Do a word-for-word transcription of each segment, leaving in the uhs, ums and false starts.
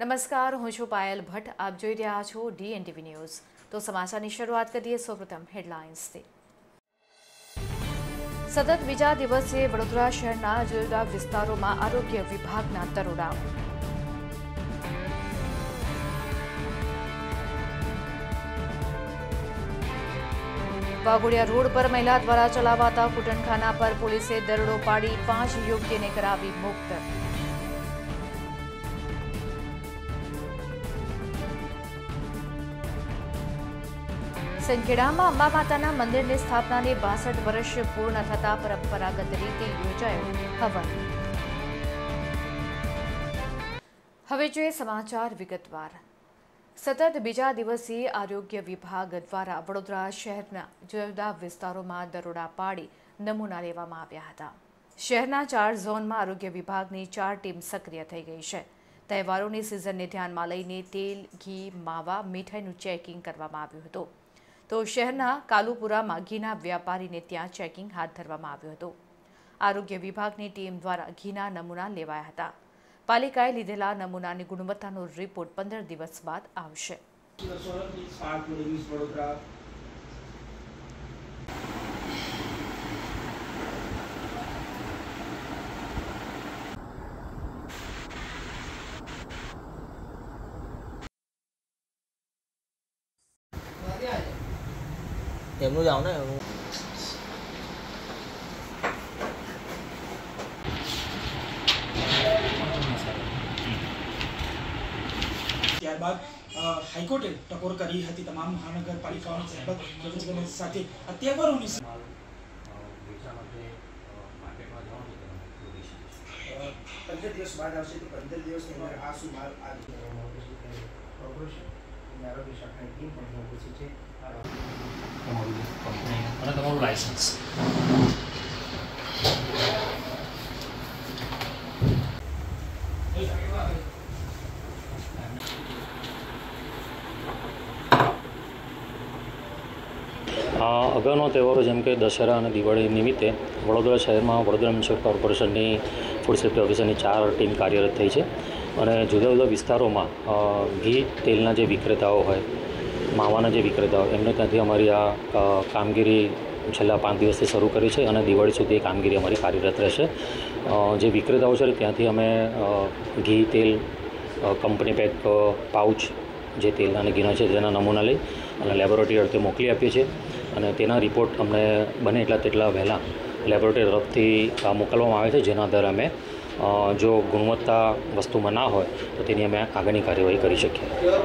નમસ્કાર, હું છું પાયલ ભટ્ટ. આપ જોઈ રહ્યા છો ડીએનટીવી ન્યૂઝ. તો સમાચારની શરૂઆત કરીએ સૌપ્રથમ હેડલાઇન્સથી. સતત બીજા દિવસે વડોદરા શહેરના જુદા જુદા વિસ્તારોમાં આરોગ્ય વિભાગના દરોડા. વાઘોડિયા રોડ પર મહિલા દ્વારા ચલાવાતા કૂટણખાના પર પોલીસે દરોડો પાડી પાંચ યુવતીને કરાવી મુક્ત. સંખેડામાં અંબા માતાના મંદિરની સ્થાપનાને બાસઠ વર્ષ પૂર્ણ થતા પરંપરાગત રીતે યોજાયો હવન. હવે જોઈએ સમાચાર વિગતવાર. સતત બીજા દિવસે આરોગ્ય વિભાગ દ્વારા વડોદરા શહેરના જુદા જુદા વિસ્તારોમાં દરોડા પાડી નમૂના લેવામાં આવ્યા હતા. શહેરના ચાર ઝોનમાં આરોગ્ય વિભાગની ચાર ટીમ સક્રિય થઈ ગઈ છે. તહેવારોની સિઝનને ધ્યાનમાં લઈને તેલ, ઘી, માવા, મીઠાઈનું ચેકિંગ કરવામાં આવ્યું હતું. તો શહેરના કાલુપુરામાં ઘીના વ્યાપારીને ત્યાં ચેકિંગ હાથ ધરવામાં આવ્યું હતું. આરોગ્ય વિભાગની ટીમ દ્વારા ઘીના નમૂના લેવાયા હતા. પાલિકાએ લીધેલા નમૂનાની ગુણવત્તાનો રિપોર્ટ પંદર દિવસ બાદ આવશે. એમનું જાવ ને ત્યારબાદ હાઈકોર્ટે ટકોર કરી હતી તમામ મહાનગરપાલિકાઓની સરબત સાથે અત્યાવરોની પંદર દિવસ બાદ આવશે તો પંદર દિવસની અંદર આ શું માલ કોર્પોરેશન આરોગ્ય શાખાની ટીમ પણ પહોંચી છે તમારું કંપની અને તમારું લાયસન્સ. અગાઉનો તહેવારો જેમ કે દશેરા અને દિવાળી નિમિત્તે વડોદરા શહેરમાં વડોદરા મ્યુનિસિપલ કોર્પોરેશનની ફૂડ સેફ્ટી ઓફિસરની ચાર ટીમ કાર્યરત થઈ છે અને જુદા જુદા વિસ્તારોમાં ઘી તેલના જે વિક્રેતાઓ હોય, માવાના જે વિક્રેતાઓ એમને ત્યાંથી અમારી આ કામગીરી છેલ્લા પાંચ દિવસથી શરૂ કરી છે અને દિવાળી સુધી એ કામગીરી અમારી કાર્યરત રહેશે. જે વિક્રેતાઓ છે ત્યાંથી અમે ઘી, તેલ, કંપની પેક પાઉચ જે તેલ અને ઘીના છે તેના નમૂના લઈ અને લેબોરેટરી અર્થે મોકલી આપીએ છીએ અને તેના રિપોર્ટ અમને બને એટલા તેટલા વહેલા લેબોરેટરી તરફથી મોકલવામાં આવે છે, જેના આધારે અમે જો ગુણવત્તા વસ્તુમાં ના હોય તો તેની અમે આગળની કાર્યવાહી કરી શકીએ.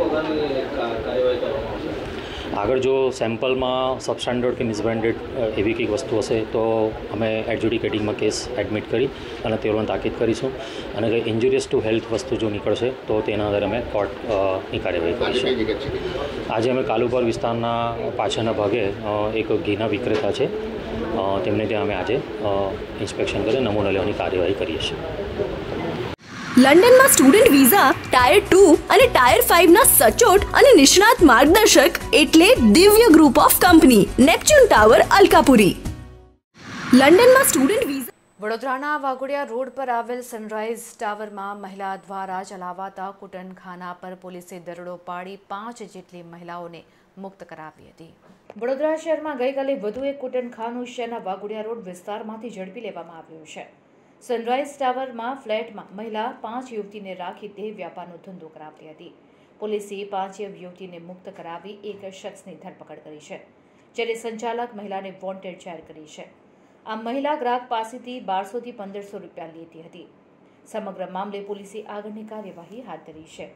આગળ જો સેમ્પલમાં સબસ્ટાન્ડર્ડ કે મિસબ્રાન્ડેડ એવી કંઈક વસ્તુ હશે તો અમે એડજ્યુડિકેટિંગમાં કેસ એડમિટ કરી અને તેઓને તાકીદ કરીશું અને કંઈ ઇન્જુરિયસ ટુ હેલ્થ વસ્તુ જો નીકળશે તો તેના આધારે અમે કોર્ટની કાર્યવાહી કરીશું. આજે અમે કાલુપર વિસ્તારના પાછળના ભાગે એક ઘીના વિક્રેતા છે, તેમને ત્યાં અમે આજે ઇન્સ્પેક્શન કરી નમૂના લેવાની કાર્યવાહી કરીએ છીએ. લંડનમાં સ્ટુડન્ટ વિઝા ટાયર ટુ અને ટાયર ફાઇવ ના સચોટ અને નિષ્ણાત માર્ગદર્શક એટલે Divya group of company, Neptune tower, Alkapuri. લંડનમાં સ્ટુડન્ટ વિઝા. વડોદરાના વાઘોડિયા રોડ પર આવેલ સનરાઇઝ ટાવરમાં મહિલા દ્વારા ચલાવાતા કૂટણખાના પર પોલીસે દરોડો પાડી પાંચ જેટલી મહિલાઓને મુક્ત કરાવી હતી. વડોદરા શહેરમાં ગઈકાલે વધુ એક કૂટણખાનું શહેરના વાઘોડિયા રોડ વિસ્તારમાંથી ઝડપી લેવામાં આવ્યું છે. સનરાઇઝ ટાવરમાં ફ્લેટમાં મહિલા પાંચ યુવતીને રાખી દેહ વ્યાપારનો ધંધો કરાવતી હતી. પોલીસે પાંચ યુવતીને મુક્ત કરાવી એક શખ્સની ધરપકડ કરી છે, જ્યારે સંચાલક મહિલાને વોન્ટેડ જાહેર કરી છે. આ મહિલા ગ્રાહક પાસેથી બારસોથી પંદરસો રૂપિયા લેતી હતી. સમગ્ર મામલે પોલીસે આગળની કાર્યવાહી હાથ ધરી છે.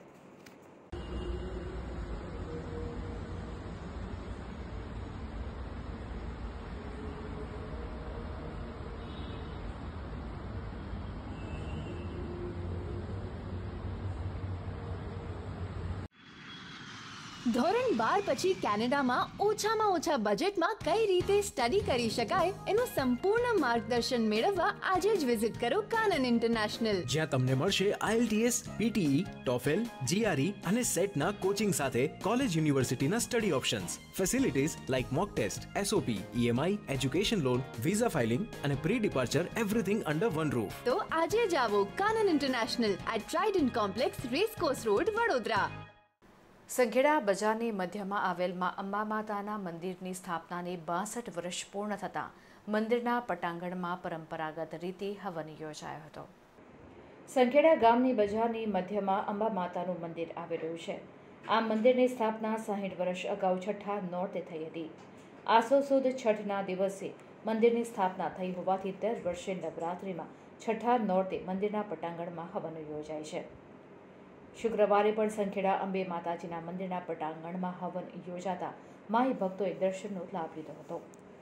ધોરણ બાર પછી કેનેડામાં ઓછામાં ઓછા બજેટમાં કઈ રીતે સ્ટડી કરી શકાય એનું સંપૂર્ણ માર્ગદર્શન મેળવવા આજે જ વિઝિટ કરો કાનન ઇન્ટરનેશનલ, જ્યાં તમને મળશે IELTS, P T E, TOEFL, G R E અને સેટના કોચિંગ સાથે કોલેજ યુનિવર્સિટીના study options, facilities like mock test, S O P, E M I, education loan, visa filing અને pre departure everything under one roof. તો આજે જ આવો Kanan international at Trident complex, racecourse road, Vadodara. Sankheda બજારની મધ્યમાં આવેલ મા અંબા માતાના મંદિરની સ્થાપનાને બાસઠ વર્ષ પૂર્ણ થતાં મંદિરના પટાંગણમાં પરંપરાગત રીતે હવન યોજાયો હતો. સંખેડા ગામની બજારની મધ્યમાં અંબા માતાનું મંદિર આવેલું છે. આ મંદિરની સ્થાપના સાહીઠ વર્ષ અગાઉ છઠ્ઠા નોરતે થઈ હતી. આસો સુદ છઠના દિવસે મંદિરની સ્થાપના થઈ હોવાથી દર વર્ષે નવરાત્રિમાં છઠ્ઠા નોરતે મંદિરના પટાંગણમાં હવન યોજાય છે. શુક્રવારે પણ સંખેડા અંબે માતાજીના મંદિરના પટાંગણમાં હવન યોજાતા માઈ ભક્તોએ દર્શનનો લાભ લીધો હતો.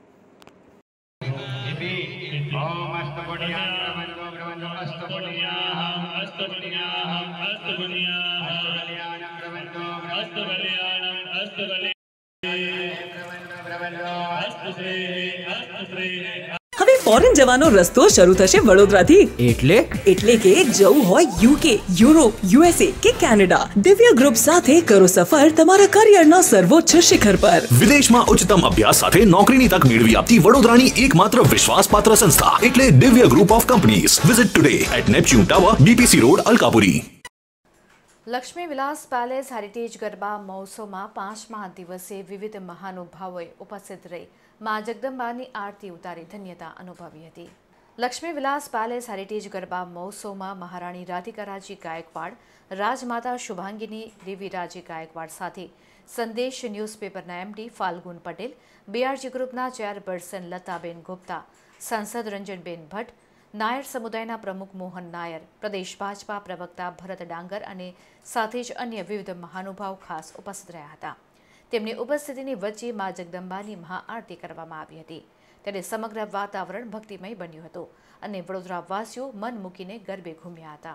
હવે ફોરેન જવાનો રસ્તો શરૂ થશે વડોદરાથી. એટલે એટલે કે જવું હોય UK, Europe, U S A કે કેનેડા, દિવ્ય ગ્રુપ સાથે કરો સફર તમારા કરિયરના સર્વોચ્ચ શિખર પર. વિદેશમાં ઉચ્ચતમ અભ્યાસ સાથે નોકરીની તક મેળવી આપતી વડોદરાની એકમાત્ર વિશ્વાસપાત્ર સંસ્થા એટલે Divya group of companies. Visit today at Neptune tower, B P C road, Alkapuri. Laxmi Vilas palace heritage Garba મહોત્સવમાં પાંચમા દિવસે વિવિધ મહાનુભાવોએ ઉપસ્થિત રહી મા જગદંબાની આરતી ઉતારી ધન્યતા અનુભવી હતી. લક્ષ્મી વિલાસ પેલેસ હેરિટેજ ગરબા મહોત્સવમાં મહારાણી રાધિકારાજી ગાયકવાડ, રાજમાતા શુભાંગીની દેવીરાજી ગાયકવાડ સાથે સંદેશ ન્યૂઝપેપરના M D Falgun Patel, BRG ગ્રુપના ચેરપર્સન લતાબેન ગુપ્તા, સાંસદ રંજનબેન ભટ્ટ, નાયર સમુદાયના પ્રમુખ મોહન નાયર, પ્રદેશ ભાજપા પ્રવક્તા ભરત ડાંગર અને સાથે જ અન્ય વિવિધ મહાનુભાવ ખાસ ઉપસ્થિત રહ્યા હતા. તેમની ઉપસ્થિતિની વચ્ચે મા જગદંબાની મહાઆરતી કરવામાં આવી હતી. ત્યારે સમગ્ર વાતાવરણ ભક્તિમય બન્યું હતું અને વડોદરાવાસીઓ મન મૂકીને ગરબે ઘૂમ્યા હતા.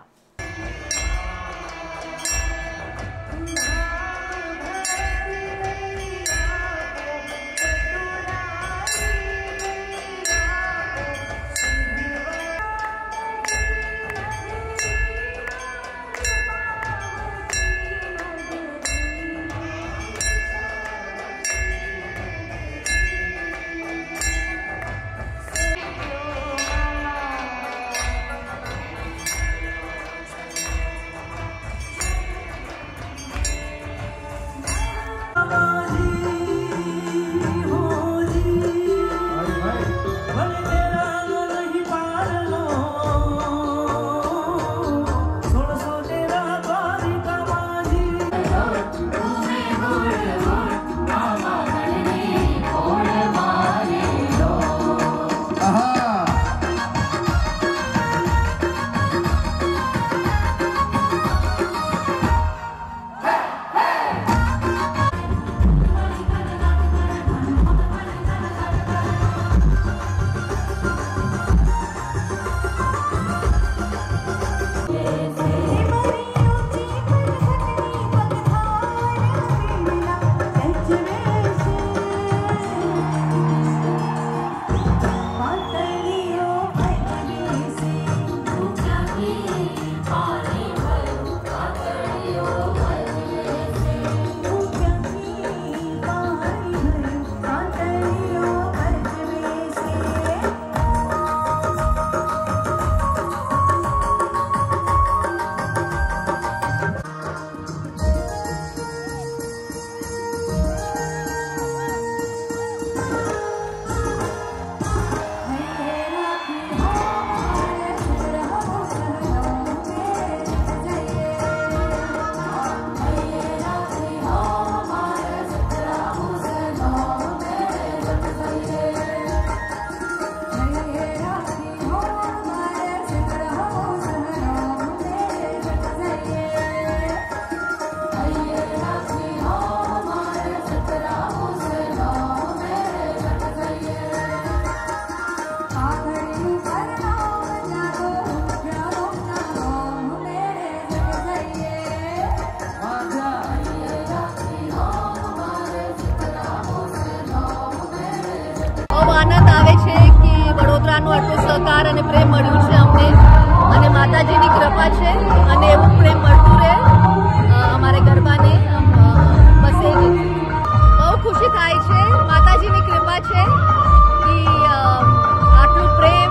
સહકાર અને પ્રેમ મળ્યું છે અમને, અને માતાજીની કૃપા છે અને એવું પ્રેમ મળતું રહે અમારે ગરબાને. બસ એ જ બહુ ખુશી થાય છે. માતાજીની કૃપા છે કે આટલું પ્રેમ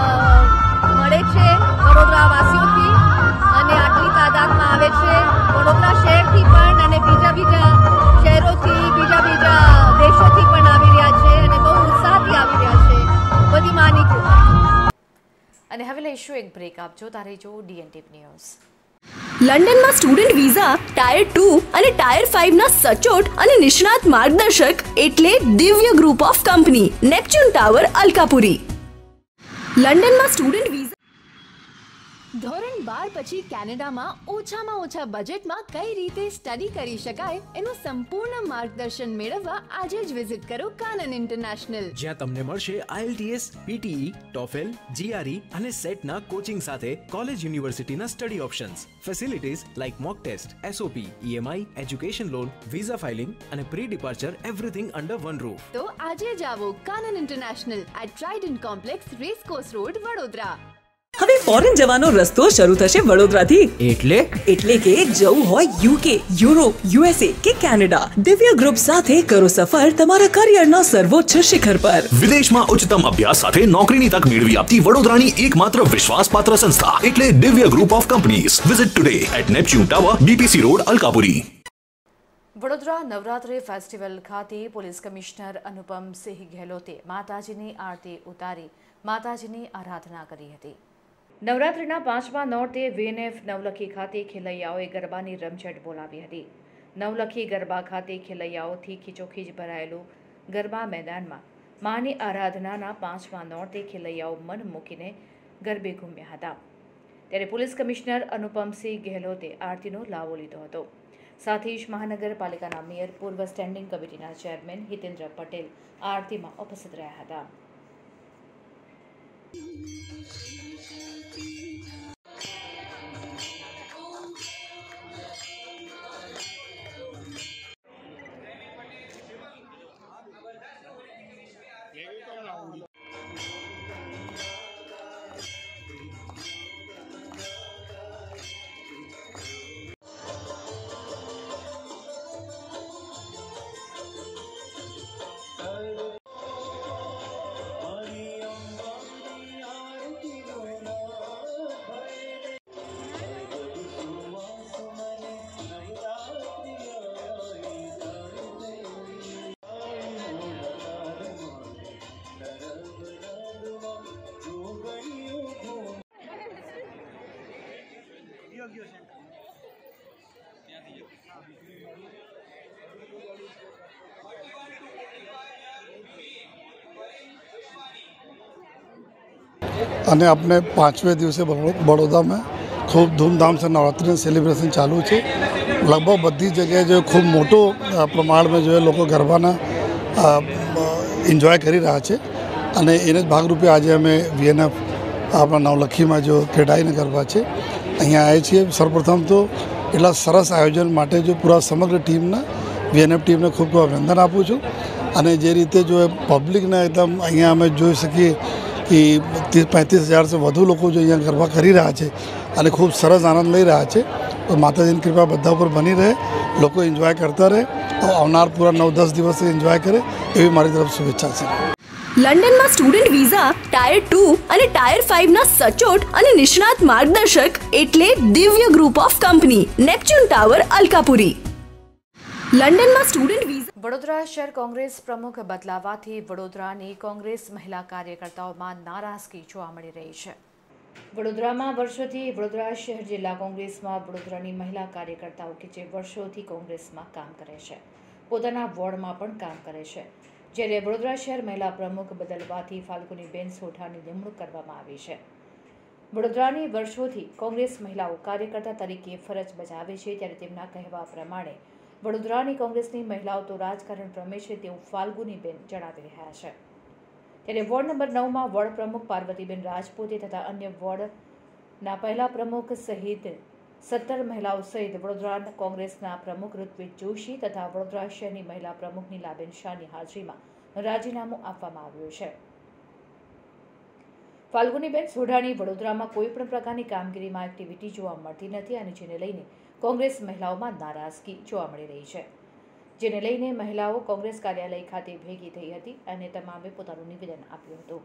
મળે છે વડોદરા વાસીઓથી અને આટલી તાદાદમાં આવે છે વડોદરા શહેરથી પણ અને બીજા બીજા શહેરોથી બીજા બીજા દેશોથી પણ આવી રહ્યા છે અને બહુ ઉત્સાહથી આવી રહ્યા છે. બધી માની કૃપા. અને હવે લઈશું એક બ્રેક. આપ જોતા રહેજો ડીએનટીવી ન્યૂઝ. લંડનમાં સ્ટુડન્ટ વિઝા, ટાયર ટુ અને ટાયર ફાઇવ ના સચોટ અને નિષ્ણાત માર્ગદર્શક એટલે Divya group of company, Neptune tower, Alkapuri. લંડનમાં સ્ટુડન્ટ વિઝા. ધોરણ બાર પછી કેનેડામાં ઓછામાં ઓછા બજેટમાં કઈ રીતે સ્ટડી કરી શકાય એનું સંપૂર્ણ માર્ગદર્શન મેળવવા આજે જ વિઝિટ કરો કાનન ઇન્ટરનેશનલ, જ્યાં તમને મળશે આઈએલટીએસ, પીટીઈ, ટોફેલ, જીઆરઈ અને સેટના કોચિંગ સાથે કોલેજ યુનિવર્સિટીના study options, facilities like mock test, SOP, EMI, education loan, visa filing અને pre departure everything under one roof. તો આજે જ આવો Kanan international at Trident complex, racecourse road, Vadodara. હવે ફોરેન જવાનો રસ્તો શરૂ થશે વડોદરાથી. એટલે એટલે કે જવું હોય યુકે, યુરોપ, યુએસએ કે કેનેડા, દિવ્ય ગ્રુપ સાથે કરો સફર તમારા કરિયરના સર્વોચ્ચ શિખર પર. વિદેશમાં ઉચ્ચતમ અભ્યાસ સાથે નોકરીની તક મેળવી આપતી વડોદરાની એકમાત્ર વિશ્વાસપાત્ર સંસ્થા એટલે Divya group of companies. Visit today at Neptune tower, BPC road, Alkapuri. Vadodara Navratri festival ખાતે પોલીસ કમિશનર અનુપમસિંહ ગેહલોતે માતાજીની આરતી ઉતારી માતાજીની આરાધના કરી હતી. નવરાત્રિના પાંચમા નોરતે વીએનએફ નવલખી ખાતે ખેલૈયાઓએ ગરબાની રમઝટ બોલાવી હતી. નવલખી ગરબા ખાતે ખેલૈયાઓથી ખીચોખીચ ભરાયેલું ગરબા મેદાનમાં માની આરાધનાના પાંચમા નોરતે ખેલૈયાઓ મન મૂકીને ગરબે ઘૂમ્યા હતા. ત્યારે પોલીસ કમિશનર અનુપમસિંહ ગેહલોતે આરતીનો લાવો લીધો હતો. સાથે જ મહાનગરપાલિકાના મેયર, પૂર્વ સ્ટેન્ડિંગ કમિટીના ચેરમેન હિતેન્દ્ર પટેલ આરતીમાં ઉપસ્થિત રહ્યા હતા. અને આપણે પાંચમે દિવસે બड़ौदा ખૂબ ધૂમધામથી નવરાત્રિનું સેલિબ્રેશન ચાલુ છે. લગભગ બધી જગ્યાએ જો ખૂબ મોટો પ્રમાણમાં જો લોકો ગરબાના એન્જોય કરી રહ્યા છે અને એને જ ભાગરૂપે આજે અમે વીએનએફ આપણા નવલખીમાં જો ખેડાઈને ગરબા છે અહીંયા આવ્યા છીએ. સર્વપ્રથમ તો એટલા સરસ આયોજન માટે જો પૂરા સમગ્ર ટીમના વીએનએફ ટીમને ખૂબ ખૂબ અભિનંદન આપું છું. અને જે રીતે જો પબ્લિકને એકદમ અહીંયા અમે જોઈ શકીએ કે ત્રીસ पैंतीस હજારથી વધુ લોકો જો અહીંયા ગરબા કરી રહ્યા છે અને ખૂબ સરસ આનંદ લઈ રહ્યા છે. તો માતાજીની કૃપા બધા ઉપર બની રહે, લોકો એન્જોય કરતા રહે, આવનાર પૂરા નવ દસ દિવસ એન્જોય કરે એવી મારી તરફ શુભેચ્છા છે. લંડનમાં સ્ટુડન્ટ વિઝા, ટાયર ટુ અને ટાયર ફાઇવ ના સચોટ અને નિષ્ણાત માર્ગદર્શક એટલે Divya group of company, Neptune tower, Alkapuri. લંડનમાં સ્ટુડન્ટ વિઝા. વડોદરા શહેર કોંગ્રેસ પ્રમુખ બદલાવાથી વડોદરાની કોંગ્રેસ મહિલા કાર્યકર્તાઓમાં નારાજગી જોવા મળી રહી છે. વડોદરામાં વર્ષોથી વડોદરા શહેર જિલ્લા કોંગ્રેસમાં વડોદરાની મહિલા કાર્યકર્તાઓ કે જે વર્ષોથી કોંગ્રેસમાં કામ કરે છે, પોતાના વોર્ડમાં પણ કામ કરે છે. જ્યારે વડોદરા શહેર મહિલા પ્રમુખ બદલવાથી ફાલ્ગુનીબેન સોઢાની નિમણૂક કરવામાં આવી છે. વડોદરાની વર્ષોથી કોંગ્રેસ મહિલાઓ કાર્યકર્તા તરીકે ફરજ બજાવે છે, ત્યારે તેમના કહેવા પ્રમાણે વડોદરાની કોંગ્રેસની મહિલાઓ તો રાજકારણ રમે છે તેવું ફાલ્ગુનીબેન જણાવી રહ્યા છે. ત્યારે વોર્ડ નંબર નવમાં વોર્ડ પ્રમુખ પાર્વતીબેન રાજપૂતે તથા અન્ય વોર્ડના પહેલા પ્રમુખ સહિત સત્તર મહિલાઓ સહિત વડોદરા કોંગ્રેસના પ્રમુખ ઋત્વિજ જોશી તથા વડોદરા શહેરની મહિલા પ્રમુખ નીલાબેન શાહની હાજરીમાં રાજીનામું આપવામાં આવ્યું છે. ફાલ્ગુનીબેન સોઢાણી વડોદરામાં કોઈ પણ પ્રકારની કામગીરીમાં એક્ટિવિટી જોવા મળતી નથી અને જેને લઈને કોંગ્રેસ મહિલાઓમાં નારાજગી જોવા મળી રહી છે, જેને લઈને મહિલાઓ કોંગ્રેસ કાર્યાલય ખાતે ભેગી થઈ હતી અને તમામે પોતાનું નિવેદન આપ્યું હતું.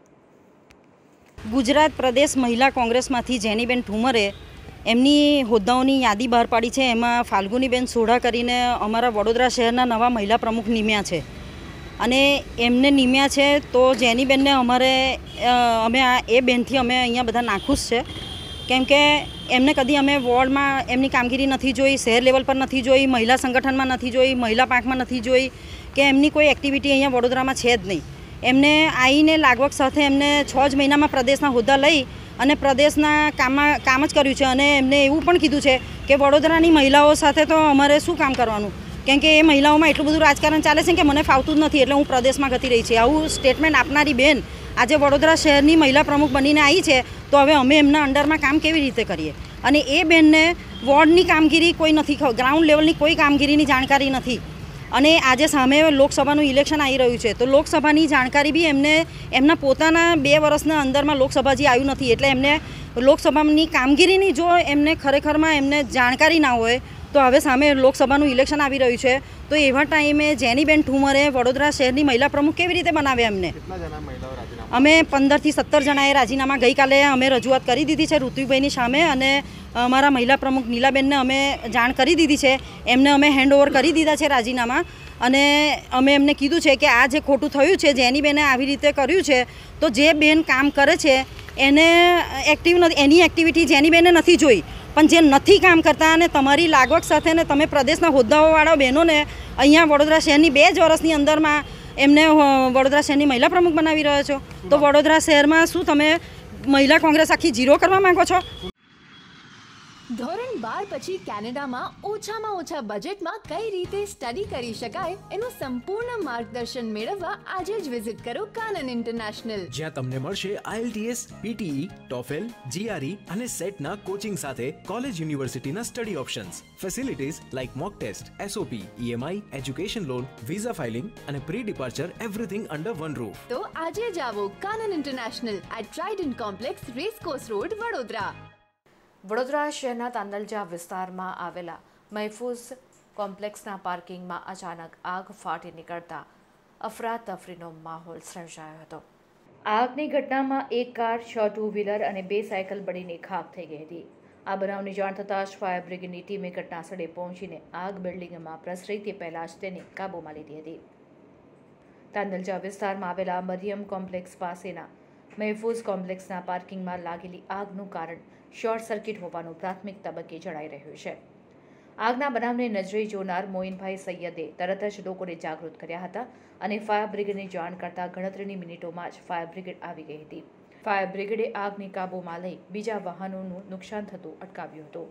ગુજરાત પ્રદેશ મહિલા કોંગ્રેસમાંથી જેનીબેન ઠુમરે એમની હોદ્દાઓની યાદી બહાર પાડી છે. એમાં ફાલ્ગુનીબેન સોઢા કરીને અમારા વડોદરા શહેરના નવા મહિલા પ્રમુખ નિમ્યા છે અને એમને નિમ્યા છે તો જેનીબેનને અમારે અમે આ એ બેનથી અમે અહીંયા બધા નાખુશ છે, કેમ કે એમને કદી અમે વોર્ડમાં એમની કામગીરી નથી જોઈ, શહેર લેવલ પર નથી જોઈ, મહિલા સંગઠનમાં નથી જોઈ, મહિલા પાંખમાં નથી જોઈ કે એમની કોઈ એક્ટિવિટી અહીંયા વડોદરામાં છે જ નહીં. એમને આવીને લાગવગ સાથે એમને છ જ મહિનામાં પ્રદેશના હોદ્દા લઈ અને પ્રદેશના કામમાં કામ જ કર્યું છે અને એમને એવું પણ કીધું છે કે વડોદરાની મહિલાઓ સાથે તો અમારે શું કામ કરવાનું, કેમ કે એ મહિલાઓમાં એટલું બધું રાજકારણ ચાલે છે કે મને ફાવતું જ નથી એટલે હું પ્રદેશમાં ગતી રહી છે. આવું સ્ટેટમેન્ટ આપનારી બેન આજે વડોદરા શહેરની મહિલા પ્રમુખ બનીને આવી છે તો હવે અમે એમના અંડરમાં કામ કેવી રીતે કરીએ? અને એ બેનને વોર્ડની કામગીરી કોઈ નથી, ગ્રાઉન્ડ લેવલની કોઈ કામગીરીની જાણકારી નથી. અને આજે સામે લોકસભાનું ઇલેક્શન આવી રહ્યું છે તો લોકસભાની જાણકારી બી એમને એમના પોતાના બે વર્ષના અંદરમાં લોકસભા જે આવ્યું નથી એટલે એમને લોકસભાની કામગીરીની જો એમને ખરેખરમાં એમને જાણકારી ના હોય તો હવે સામે લોકસભાનું ઇલેક્શન આવી રહ્યું છે તો એવા ટાઈમે જેનીબેન ઠુમરે વડોદરા શહેરની મહિલા પ્રમુખ કેવી રીતે બનાવે? એમને અમે પંદરથી સત્તર જણાએ રાજીનામા ગઈકાલે અમે રજૂઆત કરી દીધી છે ઋતુભાઈની સામે અને અમારા મહિલા પ્રમુખ નીલાબેનને અમે જાણ કરી દીધી છે. એમને અમે હેન્ડઓવર કરી દીધા છે રાજીનામા અને અમે એમને કીધું છે કે આ જે ખોટું થયું છે જેનીબેને આવી રીતે કર્યું છે તો જે બેન કામ કરે છે એને એક્ટિવ નથી, એની એક્ટિવિટી જેનીબેને નથી જોઈ, પણ જે નથી કામ કરતા અને તમારી લાગવગ સાથે ને તમે પ્રદેશના હોદ્દાઓવાળા બહેનોને અહીંયા વડોદરા શહેરની બે જ વર્ષની અંદરમાં એમને વડોદરા શહેરની મહિલા પ્રમુખ બનાવી રહ્યો છો તો વડોદરા શહેરમાં શું તમે મહિલા કોંગ્રેસ આખી ઝીરો કરવા માંગો છો? ધોરણ બાર પછી કેનેડામાં ઓછામાં ઓછા બજેટમાં કઈ રીતે સ્ટડી કરી શકાય એનું સંપૂર્ણ માર્ગદર્શન મેળવવા આજે જ વિઝિટ કરો કાનન ઇન્ટરનેશનલ, જ્યાં તમને મળશે આઈએલટીએસ, પીટીઈ, ટોફેલ, જીઆરઈ અને સેટના કોચિંગ સાથે કોલેજ યુનિવર્સિટીના study options, facilities like mock test, SOP, EMI, education loan, visa filing અને pre departure everything under one roof. તો આજે જ આવો Kanan international at Trident complex, racecourse road, Vadodara. Vadodara શહેરના તાંદલજા વિસ્તારમાં આવેલા મહેફૂઝ કોમ્પ્લેક્સના પાર્કિંગમાં અચાનક આગ ફાટી નીકળતા અફરાતફરીનો માહોલ સર્જાયો હતો. આગની ઘટનામાં એક કાર, છ ટુ વ્હીલર અને બે સાયકલ બળીને ખાખ થઈ ગઈ હતી. આ બનાવની જાણ થતાં જ ફાયર બ્રિગેડની ટીમે ઘટનાસ્થળે પહોંચીને આગ બિલ્ડિંગમાં પ્રસરી તે પહેલાં જ તેને કાબૂમાં લીધી હતી. તાંદલજા વિસ્તારમાં આવેલા મરિયમ કોમ્પ્લેક્સ પાસેના મહેફૂઝ કોમ્પ્લેક્સના પાર્કિંગમાં લાગેલી આગનું કારણ શોર્ટ સર્કિટ હોવાનું પ્રાથમિક તબક્કે જણાઈ રહ્યું છે. આગના બનાવને નજરે જોનાર મોઇનભાઈ સૈયદે તરત જ લોકોને જાગૃત કર્યા હતા અને ફાયર બ્રિગેડને જાણ કરતા ગણતરીની મિનિટોમાં જ ફાયર બ્રિગેડ આવી ગઈ હતી. ફાયર બ્રિગેડે આગને કાબૂમાં લઈ બીજા વાહનોનું નુકસાન થતું અટકાવ્યું હતું.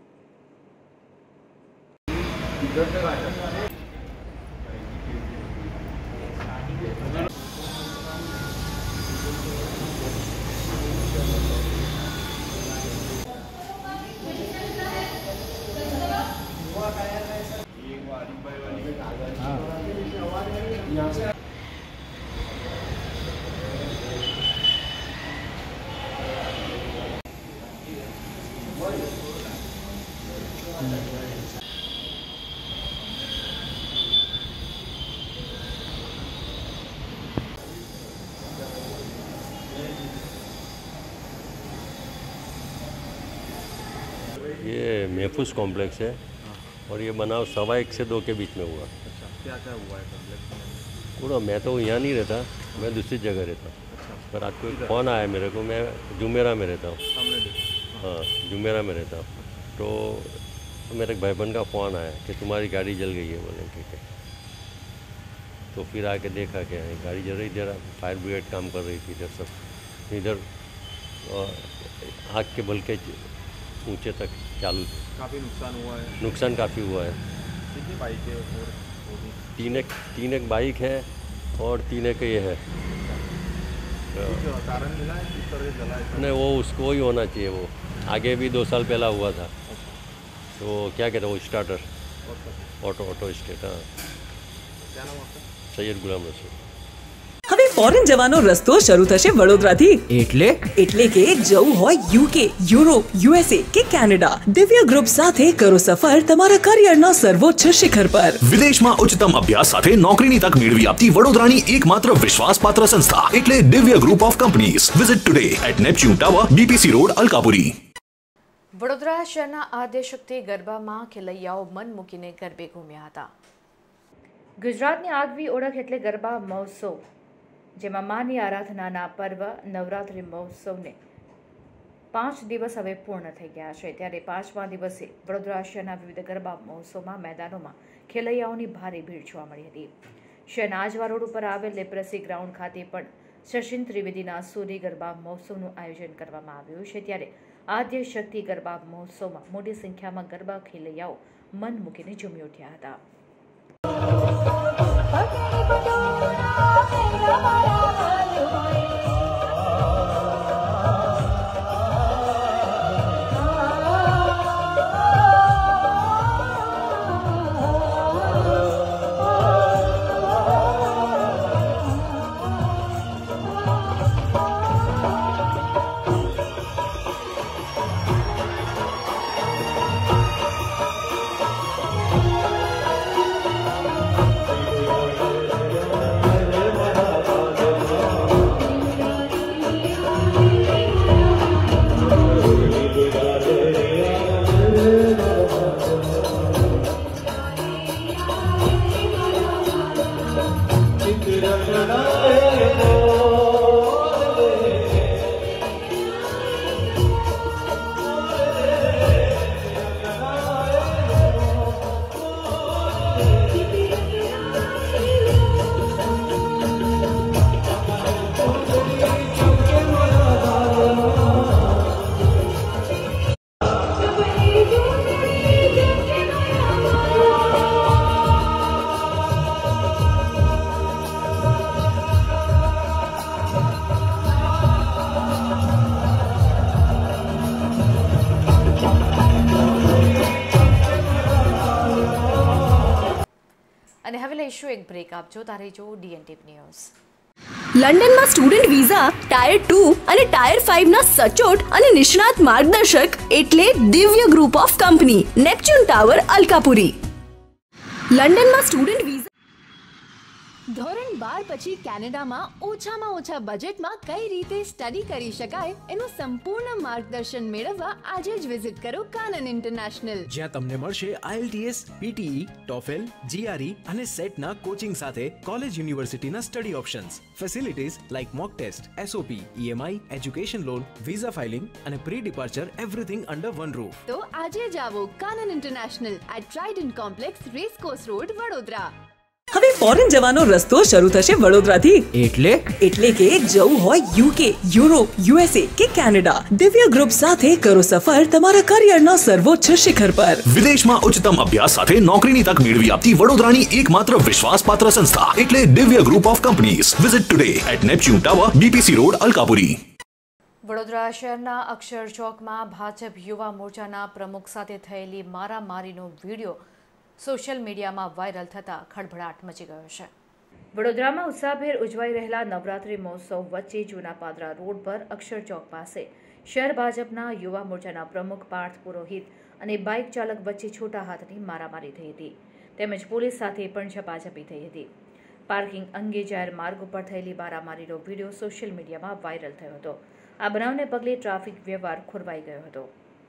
ये महफूज कॉम्प्लेक्स है और ये बनाव सवा एक से दो के बीच में हुआ. अच्छा, क्या क्या हुआ है कॉम्प्लेक्स में? पूरा मैं तो यहाँ नहीं रहता, मैं दूसरी जगह रहता हूँ. अच्छा, पर आज कोई फ़ोन आया मेरे को, मैं जुमेरा में रहता हूँ. हाँ, जुमेरा में रहता हूँ. तो मेरे भाईबंद का फ़ोन आया कि तुम्हारी गाड़ी जल गई है. बोले ठीक है. तो फिर आके देखा कि गाड़ी जल रही, इधर फायर ब्रिगेड काम कर रही थी, इधर सब इधर आग के बल्कि ऊंचे तक चालू थे. काफ़ी नुकसान हुआ है. नुकसान काफ़ी हुआ है. कितनी बाइक है और तीन एक तीन एक बाइक है और तीन एक ये है. कारण मिला है किस तरह जला है? नहीं, वो उसको ही होना चाहिए. वो आगे भी दो साल पहला हुआ था. तो क्या कहते हैं वो स्टार्टर, ऑटो ऑटो स्टेट. हाँ, क्या नाम आपका? सैयद गुलाम रसूल. હવે ફોરેન જવાનો રસ્તો શરૂ થશે વડોદરાથી. એટલે એટલે કે જવું હોય યુકે, યુરોપ, યુએસએ કે કેનેડા, દિવ્ય ગ્રુપ સાથે કરો સફર તમારા કરિયરના સર્વોચ્ચ શિખર પર. વિદેશમાં ઉચ્ચતમ અભ્યાસ સાથે નોકરીની તક મેળવી આપતી વડોદરાની એકમાત્ર વિશ્વાસપાત્ર સંસ્થા એટલે Divya group of companies. Visit today at Neptune tower, BPC road, Alkapuri. Vadodara શહેરના આદ્યશક્તિ ગરબામાં ખેલૈયાઓ મન મૂકીને ગરબે ઘૂમ્યા હતા. ગુજરાતની આગવી ઓળખ એટલે ગરબા મહોત્સવ, જેમાં માની આરાધનાના પર્વ નવરાત્રિ મહોત્સવને પાંચ દિવસ હવે પૂર્ણ થઈ ગયા છે. ત્યારે પાંચમા દિવસે વડોદરા શહેરના વિવિધ ગરબા મહોત્સવમાં મેદાનોમાં ખેલૈયાઓની ભારે ભીડ જોવા મળી હતી. શહેરના આજવા રોડ ઉપર આવેલ લેપ્રસી ગ્રાઉન્ડ ખાતે પણ સચિન ત્રિવેદીના સૂરી ગરબા મહોત્સવનું આયોજન કરવામાં આવ્યું છે. ત્યારે આદ્ય શક્તિ ગરબા મહોત્સવમાં મોટી સંખ્યામાં ગરબા ખેલૈયાઓ મન મૂકીને ઝૂમી ઉઠ્યા હતા. અને હવે લઈશું એક બ્રેક. આપજો તારે જો ડીએનટીવી ન્યૂઝ. લંડનમાં સ્ટુડન્ટ વિઝા, ટાયર ટુ અને ટાયર ફાઇવ ના સચોટ અને નિષ્ણાત માર્ગદર્શક એટલે Divya group of company, Neptune tower, Alkapuri. લંડનમાં સ્ટુડન્ટ વિઝા. ધોરણ બાર પછી કેનેડામાં ઓછામાં ઓછા બજેટમાં કઈ રીતે સ્ટડી કરી શકાય એનું સંપૂર્ણ માર્ગદર્શન મેળવવા આજે જ વિઝિટ કરો કાનન ઇન્ટરનેશનલ, જ્યાં તમને મળશે આઈએલટીએસ, પીટીઈ, ટોફેલ, જીઆરઈ અને સેટના કોચિંગ સાથે કોલેજ યુનિવર્સિટીના study options, facilities like mock test, SOP, EMI, education loan, visa filing અને pre departure, everything under one roof. તો આજે જ આવો Kanan international at Trident complex, racecourse road, Vadodara. હવે ફોરેન જવાનો રસ્તો શરૂ થશે વડોદરાથી. એટલે એટલે કે જવું હોય યુકે, યુરોપ, યુએસએ કે કેનેડા, દિવ્ય ગ્રુપ સાથે કરો સફર તમારા કરિયરના સર્વોચ્ચ શિખર પર. વિદેશમાં ઉચ્ચતમ અભ્યાસ સાથે નોકરીની તક મેળવી આપતી વડોદરાની એકમાત્ર વિશ્વાસપાત્ર સંસ્થા એટલે Divya group of companies. Visit today at Neptune tower, BPC road, Alkapuri. Vadodara શહેરના અક્ષર ચોકમાં ભાજપ યુવા મોરચાના પ્રમુખ સાથે થયેલી મારામારીનો વિડીયો સોશિયલ મીડિયામાં વાયરલ થતાં ખળભળાટ મચી ગયો છે. વડોદરામાં ઉત્સાહભેર ઉજવાઈ રહેલા નવરાત્રિ મહોત્સવ વચ્ચે જૂના પાદરા રોડ પર અક્ષર ચોક પાસે શહેર ભાજપના યુવા મોરચાના પ્રમુખ પાર્થ પુરોહિત અને બાઇક ચાલક વચ્ચે છોટા હાથની મારામારી થઈ હતી, તેમજ પોલીસ સાથે પણ ઝપાઝપી થઈ હતી. પાર્કિંગ અંગે જાહેર માર્ગ ઉપર થયેલી મારામારીનો વિડીયો સોશિયલ મીડિયામાં વાયરલ થયો હતો. આ બનાવને પગલે ટ્રાફિક વ્યવહાર ખોરવાઈ ગયો હતો.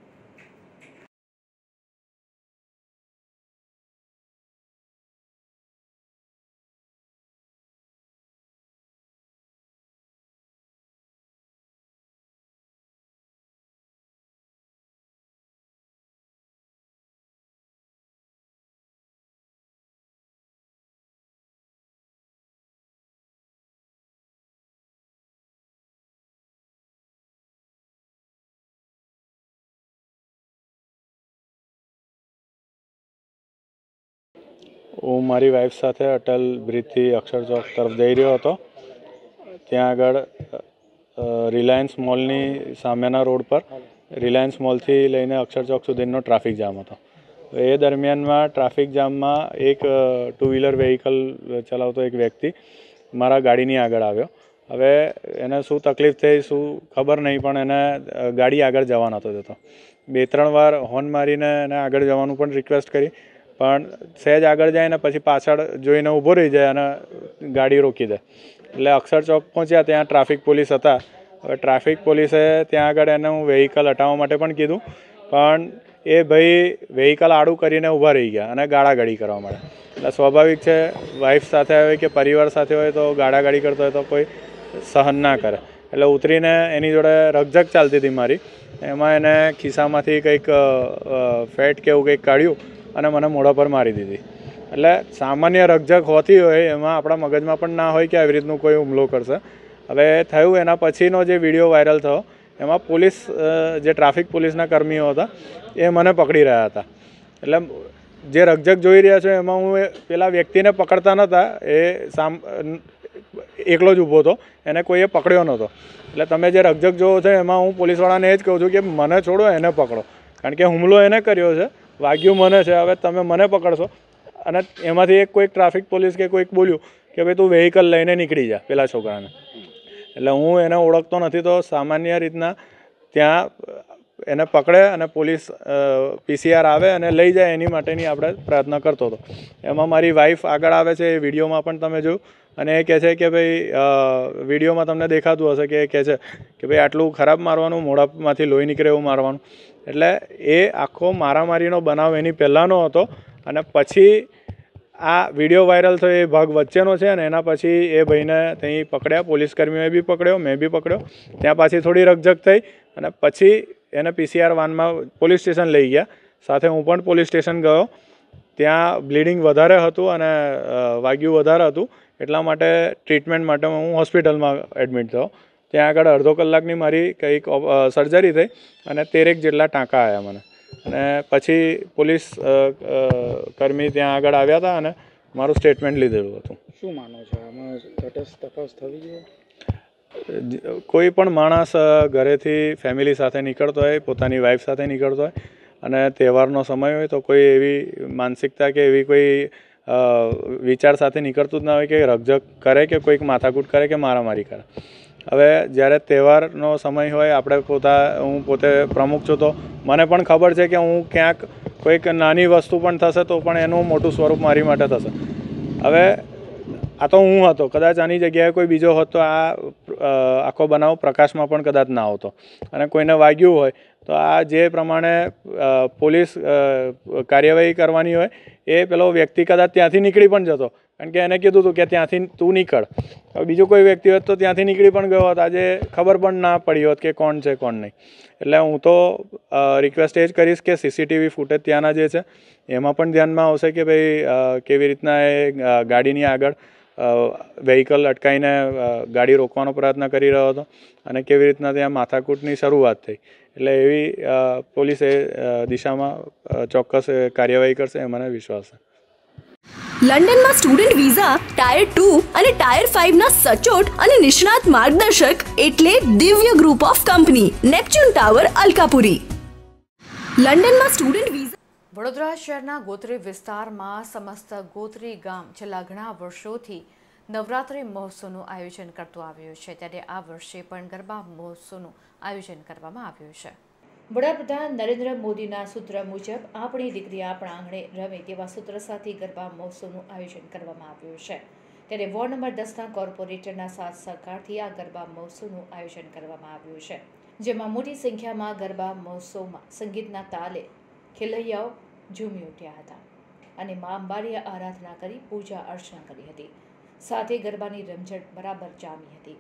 હું મારી વાઈફ સાથે અટલ બ્રિજથી અક્ષર ચોક તરફ જઈ રહ્યો હતો. ત્યાં આગળ રિલાયન્સ મોલની સામેના રોડ પર રિલાયન્સ મોલથી લઈને અક્ષર ચોક સુધીનો ટ્રાફિક જામ હતો. એ દરમિયાનમાં ટ્રાફિક જામમાં એક ટુ વ્હીલર વ્હીકલ ચલાવતો એક વ્યક્તિ મારા ગાડીની આગળ આવ્યો. હવે એને શું તકલીફ થઈ શું ખબર નહીં, પણ એને ગાડી આગળ જવા નહોતો દેતો. બે ત્રણ વાર હોર્ન મારીને એને આગળ જવાનું પણ રિક્વેસ્ટ કરી, પણ સહેજ આગળ જાય ને પછી પાછળ જોઈને ઊભો રહી જાય અને ગાડી રોકી દે. એટલે અક્ષર ચોક પહોંચ્યા, ત્યાં ટ્રાફિક પોલીસ હતા. હવે ટ્રાફિક પોલીસે ત્યાં આગળ એને હું વ્હીકલ હટાવવા માટે પણ કીધું, પણ એ ભાઈ વ્હીકલ આડું કરીને ઊભા રહી ગયા અને ગાળાગાળી કરવા માંડ્યા. એટલે સ્વાભાવિક છે, વાઈફ સાથે હોય કે પરિવાર સાથે હોય તો ગાળાગાળી કરતો હોય તો કોઈ સહન ના કરે. એટલે ઉતરીને એની જોડે રકઝક ચાલતી હતી મારી, એમાં એને ખિસ્સામાંથી કંઈક ફેટ કે એવું કંઈક કાઢ્યું અને મને મોઢા પર મારી દીધી. એટલે સામાન્ય રકઝક હોતી હોય એમાં આપણા મગજમાં પણ ના હોય કે આવી રીતનું કોઈ હુમલો કરશે. હવે થયું એના પછીનો જે વિડીયો વાયરલ થયો એમાં પોલીસ, જે ટ્રાફિક પોલીસના કર્મીઓ હતા એ મને પકડી રહ્યા હતા. એટલે જે રકઝક જોઈ રહ્યા છો એમાં હું પેલા વ્યક્તિને પકડતા નહોતા, એ સામ એકલો જ ઊભો હતો, એને કોઈએ પકડ્યો નહોતો. એટલે તમે જે રકઝક જોવો છો એમાં હું પોલીસવાળાને એ જ કહું છું કે મને છોડો, એને પકડો, કારણ કે હુમલો એને કર્યો છે, વાગ્યું મને છે. હવે તમે મને પકડશો અને એમાંથી એક કોઈક ટ્રાફિક પોલીસ કે કોઈક બોલ્યું કે ભાઈ તું વ્હીકલ લઈને નીકળી જા પેલા છોકરાને. એટલે હું એને ઓળખતો નથી, તો સામાન્ય રીતના ત્યાં એને પકડે અને પોલીસ પીસીઆર આવે અને લઈ જાય એની માટેની આપણે પ્રયત્ન કરતો હતો. એમાં મારી વાઈફ આગળ આવે છે, એ વિડીયોમાં પણ તમે જોયું, અને એ કહે છે કે ભાઈ વિડીયોમાં તમને દેખાતું હશે કે એ કહે છે કે ભાઈ આટલું ખરાબ મારવાનું, મોઢામાંથી લોહી નીકળે એવું મારવાનું. એટલે એ આખો મારામારીનો બનાવ એની પહેલાંનો હતો અને પછી આ વિડીયો વાયરલ થયો એ ભાગ વચ્ચેનો છે. અને એના પછી એ ભાઈને ત્યાં પકડ્યા, પોલીસ કર્મીઓએ બી પકડ્યો, મેં બી પકડ્યો. ત્યાં પાછી થોડી રકઝક થઈ અને પછી એને પીસીઆર વાનમાં પોલીસ સ્ટેશન લઈ ગયા. સાથે હું પણ પોલીસ સ્ટેશન ગયો. ત્યાં બ્લીડિંગ વધારે હતું અને વાગ્યું વધારે હતું, એટલા માટે ટ્રીટમેન્ટ માટે હું હોસ્પિટલમાં એડમિટ થયો. ત્યાં આગળ અડધો કલાકની મારી કંઈક સર્જરી થઈ અને તેરેક જેટલા ટાંકા આવ્યા મને. અને પછી પોલીસ કર્મી ત્યાં આગળ આવ્યા હતા અને મારું સ્ટેટમેન્ટ લીધેલું હતું. શું માનો છો આમાં તટસ્થ તપાસ થવી જોઈએ? કોઈ પણ માણસ ઘરેથી ફેમિલી સાથે નીકળતો હોય, પોતાની વાઈફ સાથે નીકળતો હોય અને તહેવારનો સમય હોય તો કોઈ એવી માનસિકતા કે એવી કોઈ વિચાર સાથે નીકળતું જ ના હોય કે રકઝક કરે કે કોઈક માથાકૂટ કરે કે મારામારી કરે. હવે જ્યારે તહેવારનો સમય હોય, આપણે પોતા હું પોતે પ્રમુખ છું તો મને પણ ખબર છે કે હું ક્યાંક કોઈક નાની વસ્તુ પણ થશે તો પણ એનું મોટું સ્વરૂપ મારી માટે થશે. હવે આ તો હું હતો, કદાચ આની જગ્યાએ કોઈ બીજો હોત તો આ આખો બનાવ પ્રકાશમાં પણ કદાચ ના આવતો. અને કોઈને વાગ્યું હોય તો આ જે પ્રમાણે પોલીસ કાર્યવાહી કરવાની હોય એ પેલો વ્યક્તિ કદાચ ત્યાંથી નીકળી પણ જતો, કારણ કે એને કીધું હતું કે ત્યાંથી તું નીકળ. હવે બીજું કોઈ વ્યક્તિ હોત તો ત્યાંથી નીકળી પણ ગયો હોત, આજે ખબર પણ ના પડી હોત કે કોણ છે કોણ નહીં. એટલે હું તો રિક્વેસ્ટ એ જ કરીશ કે સીસીટીવી ફૂટેજ ત્યાંના જે છે એમાં પણ ધ્યાનમાં આવશે કે ભાઈ કેવી રીતના એ ગાડીની આગળ વ્હીકલ અટકાવીને ગાડી રોકવાનો પ્રયત્ન કરી રહ્યો હતો અને કેવી રીતના ત્યાં માથાકૂટની શરૂઆત થઈ. એટલે એવી પોલીસ એ દિશામાં ચોક્કસ કાર્યવાહી કરશે એ મને વિશ્વાસ છે. લંડનમાં સ્ટુડન્ટ વિઝા, ટાયર ટુ અને ટાયર ફાઈવ ના સચોટ અને નિષ્ણાત માર્ગદર્શક એટલે Divya group of company, Neptune tower, Alkapuri. લંડનમાં સ્ટુડન્ટ વિઝા. વડોદરા શહેરના ગોત્રી વિસ્તારમાં સમસ્ત ગોત્રી ગામ છેલ્લા ઘણા વર્ષોથી નવરાત્રિ મહોત્સવનું આયોજન કરતું આવ્યું છે, ત્યારે આ વર્ષે પણ ગરબા મહોત્સવનું આયોજન કરવામાં આવ્યું છે. વડાપ્રધાન નરેન્દ્ર મોદીના સૂત્ર મુજબ આપણી દીકરી આપણા આંગણે રમે તેવા સૂત્ર સાથે ગરબા મહોત્સવનું આયોજન કરવામાં આવ્યું છે. ત્યારે વોર્ડ નંબર દસના કોર્પોરેટરના સાથ સહકારથી આ ગરબા મહોત્સવનું આયોજન કરવામાં આવ્યું છે, જેમાં મોટી સંખ્યામાં ગરબા મહોત્સવમાં સંગીતના તાલે ખેલૈયાઓ ઝૂમી ઉઠ્યા હતા અને મા અંબાની આરાધના કરી પૂજા અર્ચના કરી હતી. સાથે ગરબાની રમઝટ બરાબર જામી હતી.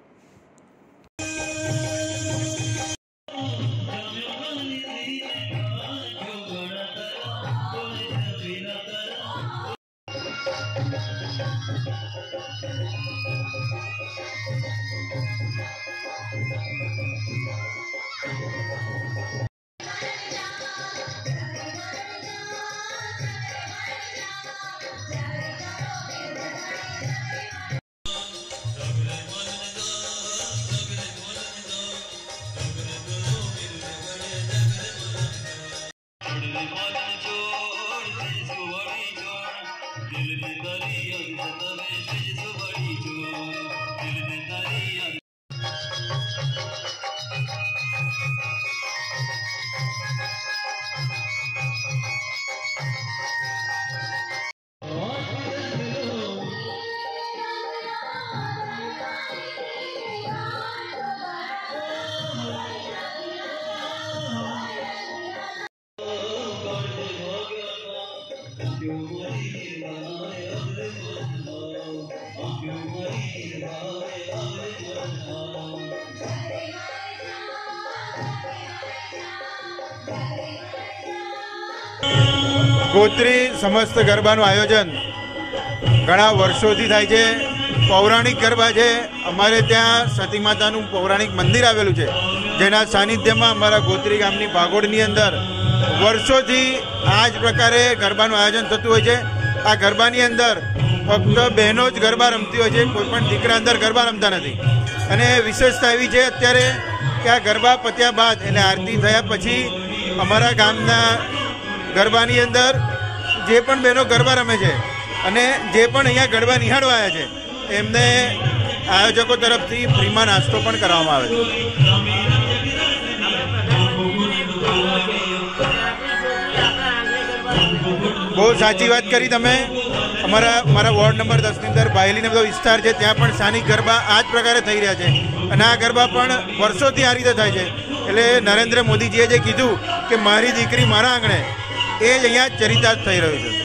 ગોત્રી સમસ્ત ગરબાનું આયોજન ઘણા વર્ષોથી થાય છે. પૌરાણિક ગરબા છે. અમારે ત્યાં સતી માતાનું પૌરાણિક મંદિર આવેલું છે, જેના સાનિધ્યમાં અમારા ગોત્રી ગામની ભાગોળની અંદર વર્ષોથી આ જ પ્રકારે ગરબાનું આયોજન થતું હોય છે. આ ગરબાની અંદર ફક્ત બહેનો જ ગરબા રમતી હોય છે, કોઈ પણ દીકરા અંદર ગરબા રમતા નથી. અને વિશેષતા એવી છે અત્યારે કે આ ગરબા પત્યા બાદ એટલે આરતી થયા પછી અમારા ગામના ગરબાની અંદર જે પણ બહેનો ગરબા રમે છે અને જે પણ અહીંયા ગરબા નિહાળવા આવ્યા છે એમને આયોજકો તરફથી ફ્રીમાં નાસ્તો પણ કરવામાં આવે છે. બહુ સાચી વાત કરી તમે. અમારા મારા વોર્ડ નંબર દસની અંદર બાયલીનો બધો વિસ્તાર છે, ત્યાં પણ સ્થાનિક ગરબા આ જ પ્રકારે થઈ રહ્યા છે અને આ ગરબા પણ વર્ષોથી આ રીતે થાય છે. એટલે નરેન્દ્ર મોદીજીએ જે કીધું કે મારી દીકરી મારા આંગણે, એ જ અહીંયા ચરિતાર્થ થઈ રહ્યું છે.